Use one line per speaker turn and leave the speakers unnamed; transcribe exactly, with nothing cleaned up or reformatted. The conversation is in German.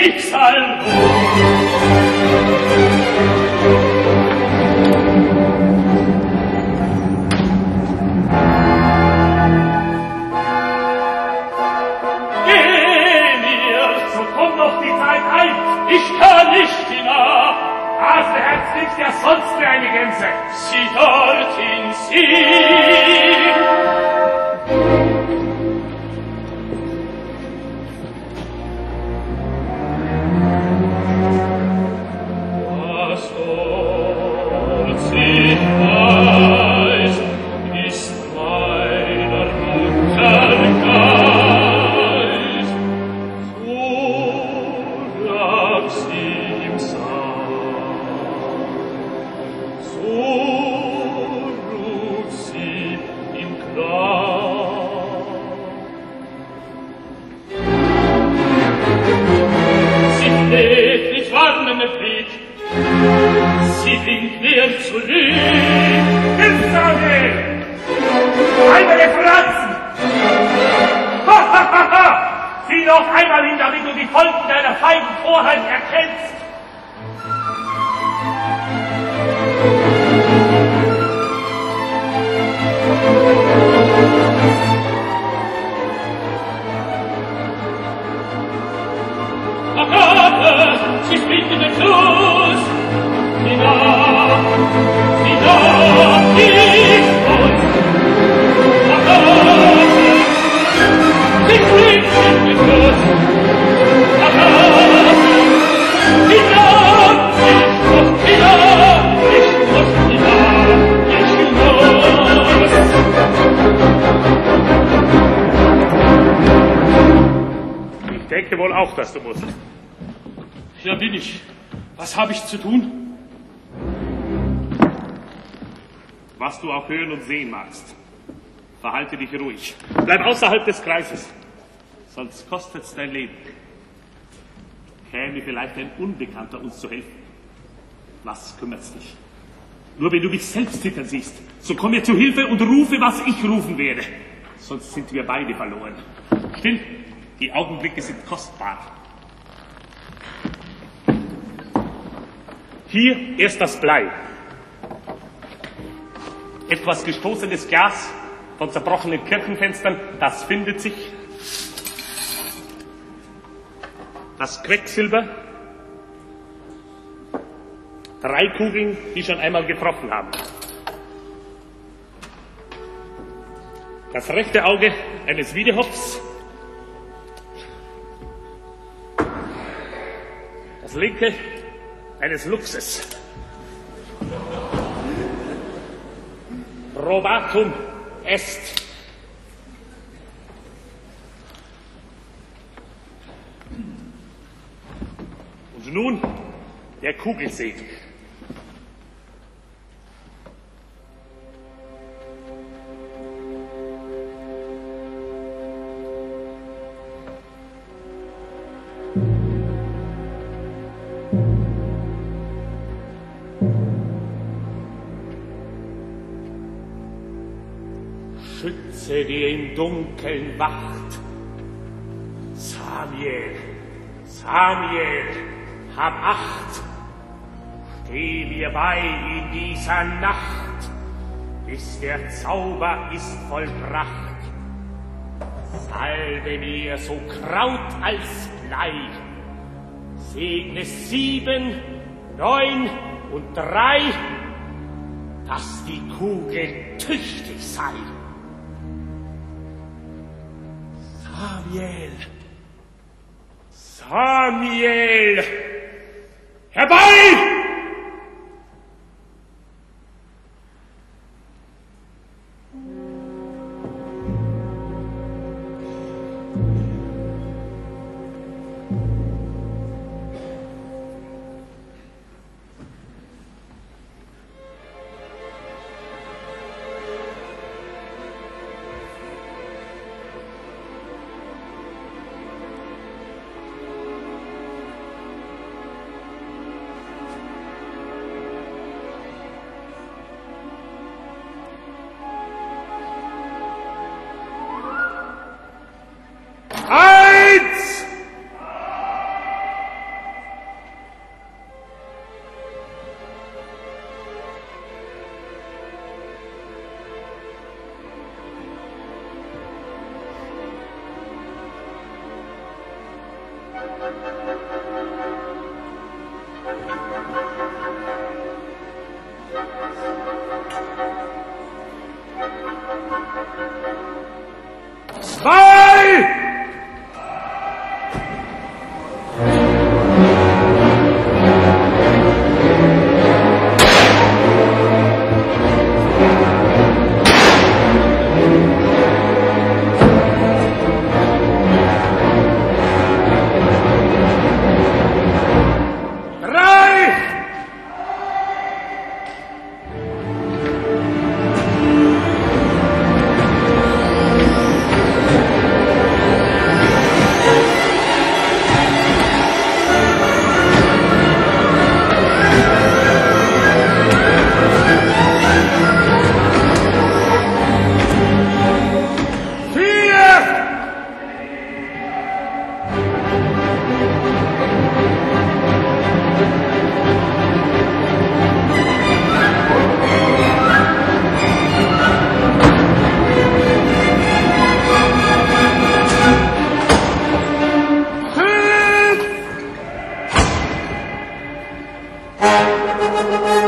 Schicksal Geh mir, so kommt doch die Zeit ein. Ich kann nicht hinab. Haseherz liegt ja sonst wie eine Gänse. Sie dorthin, sie.
Dass du musst. Hier bin ich. Was habe ich zu tun?
Was du auch hören und sehen magst, verhalte dich ruhig. Bleib außerhalb des Kreises, sonst kostet's dein Leben. Käme vielleicht ein Unbekannter uns zu helfen. Was kümmert's dich? Nur wenn du mich selbst zittern siehst, so komm mir zu Hilfe und rufe, was ich rufen werde. Sonst sind wir beide verloren. Still! Die Augenblicke sind kostbar. Hier erst das Blei. Etwas gestoßenes Glas von zerbrochenen Kirchenfenstern, das findet sich. Das Quecksilber. Drei Kugeln, die schon einmal getroffen haben. Das rechte Auge eines Wiedehopfs. Das linke eines Luchses. Probatum est. Und nun der Kugelsegen. Schütze, die im Dunkeln wacht. Samiel, Samiel, hab Acht. Steh mir bei in dieser Nacht, bis der Zauber ist vollbracht. Salbe mir so Kraut als Blei, segne sieben, neun und drei, dass die Kugel tüchtig sei. Samiel, Samiel, herbei!
Zwei!
Thank you.